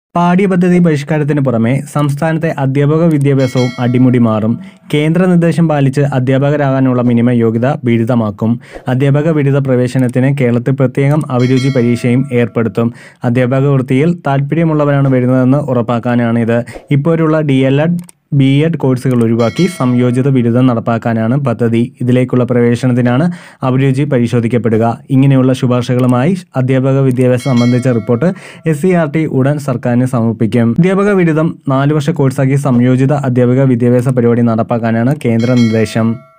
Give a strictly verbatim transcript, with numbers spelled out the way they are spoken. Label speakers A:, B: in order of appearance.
A: പാഠ്യപദ്ധതി പരിഷ്കാരത്തിന് പുറമെ സംസ്ഥാനത്തെ അധ്യാപക വിദ്യാഭ്യാസവും അടിമുടി മാറും. കേന്ദ്ര നിർദ്ദേശം പാലിച്ച് അധ്യാപകരാകാനുള്ള മിനിമം യോഗ്യത ബിരുദമാക്കും. അധ്യാപക ബിരുദ പ്രവേശനത്തിന് കേരളത്തിൽ പ്രത്യേകം അഭിരുചി പരീക്ഷയും ഏർപ്പെടുത്തും. അധ്യാപക വൃത്തിയിൽ താൽപ്പര്യമുള്ളവരാണ് വരുന്നതെന്ന് ഉറപ്പാക്കാനാണിത്. ഇപ്പോഴുള്ള D El Ed B Ed കോഴ്സുകൾ ഒഴിവാക്കി സംയോജിത ബിരുദം നടപ്പാക്കാനാണ് പദ്ധതി. ഇതിലേക്കുള്ള പ്രവേശനത്തിനാണ് അഭിരുചി പരിശോധിക്കപ്പെടുക. ഇങ്ങനെയുള്ള ശുപാർശകളുമായി അധ്യാപക വിദ്യാഭ്യാസം സംബന്ധിച്ച report S C R T ഉടൻ സർക്കാരിന് സമർപ്പിക്കും. അധ്യാപക ബിരുദം നാലു വർഷ കോഴ്സാക്കി സംയോജിത അധ്യാപക വിദ്യാഭ്യാസ പരിപാടി നടപ്പാക്കാനാണ് കേന്ദ്ര നിർദ്ദേശം.